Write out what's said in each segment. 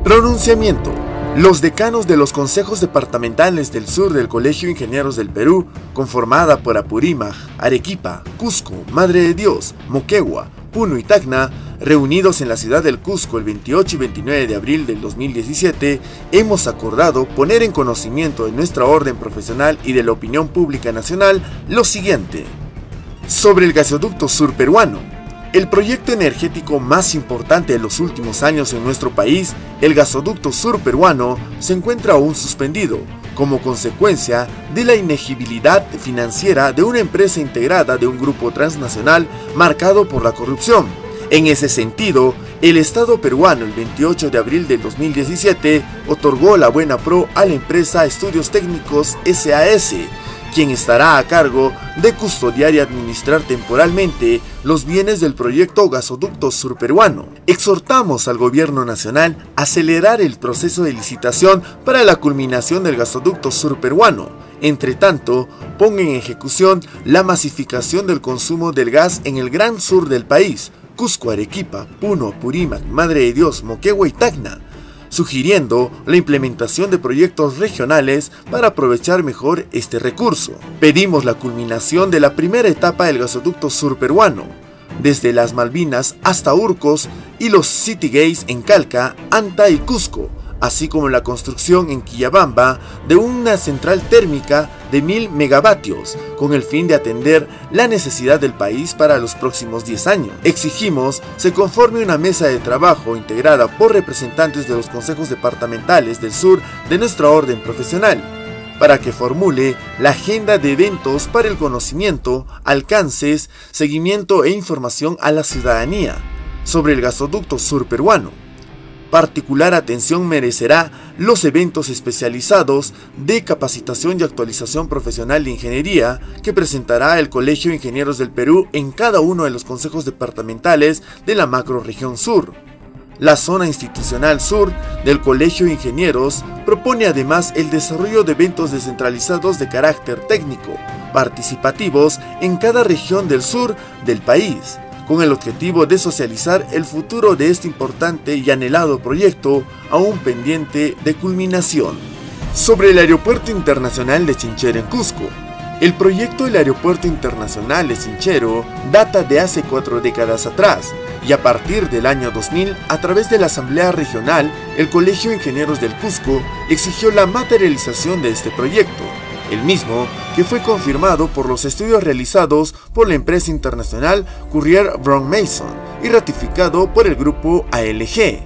Pronunciamiento. Los decanos de los consejos departamentales del sur del Colegio de Ingenieros del Perú, conformada por Apurímac, Arequipa, Cusco, Madre de Dios, Moquegua, Puno y Tacna, reunidos en la ciudad del Cusco el 28 y 29 de abril del 2017, hemos acordado poner en conocimiento de nuestra orden profesional y de la opinión pública nacional lo siguiente. Sobre el gasoducto surperuano. El proyecto energético más importante de los últimos años en nuestro país, el gasoducto surperuano, se encuentra aún suspendido, como consecuencia de la inegibilidad financiera de una empresa integrada de un grupo transnacional marcado por la corrupción. En ese sentido, el Estado peruano el 28 de abril del 2017 otorgó la buena pro a la empresa Estudios Técnicos SAS, quien estará a cargo de custodiar y administrar temporalmente los bienes del proyecto gasoducto surperuano. Exhortamos al gobierno nacional a acelerar el proceso de licitación para la culminación del gasoducto surperuano. Entre tanto, ponga en ejecución la masificación del consumo del gas en el gran sur del país, Cusco, Arequipa, Puno, Apurímac, Madre de Dios, Moquegua y Tacna, sugiriendo la implementación de proyectos regionales para aprovechar mejor este recurso. Pedimos la culminación de la primera etapa del gasoducto surperuano, desde las Malvinas hasta Urcos y los City Gates en Calca, Anta y Cusco, así como la construcción en Quillabamba de una central térmica de 1000 megavatios, con el fin de atender la necesidad del país para los próximos 10 años. Exigimos se conforme una mesa de trabajo integrada por representantes de los consejos departamentales del sur de nuestra orden profesional, para que formule la agenda de eventos para el conocimiento, alcances, seguimiento e información a la ciudadanía sobre el gasoducto surperuano. Particular atención merecerá los eventos especializados de capacitación y actualización profesional de ingeniería que presentará el Colegio de Ingenieros del Perú en cada uno de los consejos departamentales de la macrorregión sur. La zona institucional sur del Colegio de Ingenieros propone además el desarrollo de eventos descentralizados de carácter técnico, participativos en cada región del sur del país, con el objetivo de socializar el futuro de este importante y anhelado proyecto aún pendiente de culminación. Sobre el Aeropuerto Internacional de Chinchero en Cusco. El proyecto del Aeropuerto Internacional de Chinchero data de hace 4 décadas atrás, y a partir del año 2000, a través de la Asamblea Regional, el Colegio de Ingenieros del Cusco exigió la materialización de este proyecto, el mismo que fue confirmado por los estudios realizados por la empresa internacional Currier Brown Mason y ratificado por el grupo ALG.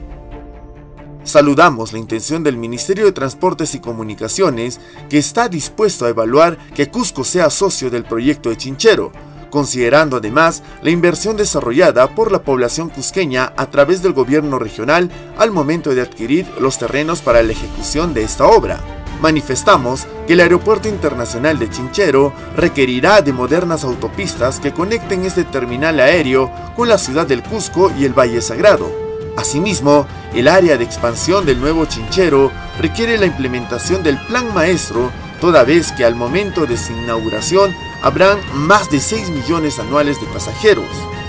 Saludamos la intención del Ministerio de Transportes y Comunicaciones, que está dispuesto a evaluar que Cusco sea socio del proyecto de Chinchero, considerando además la inversión desarrollada por la población cusqueña a través del gobierno regional al momento de adquirir los terrenos para la ejecución de esta obra. Manifestamos que el Aeropuerto Internacional de Chinchero requerirá de modernas autopistas que conecten este terminal aéreo con la ciudad del Cusco y el Valle Sagrado. Asimismo, el área de expansión del nuevo Chinchero requiere la implementación del Plan Maestro, toda vez que al momento de su inauguración habrán más de 6 millones anuales de pasajeros.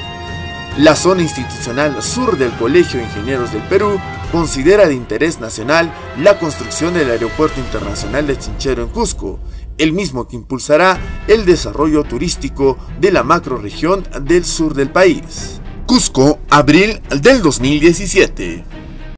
La zona institucional sur del Colegio de Ingenieros del Perú considera de interés nacional la construcción del Aeropuerto Internacional de Chinchero en Cusco, el mismo que impulsará el desarrollo turístico de la macrorregión del sur del país. Cusco, abril del 2017.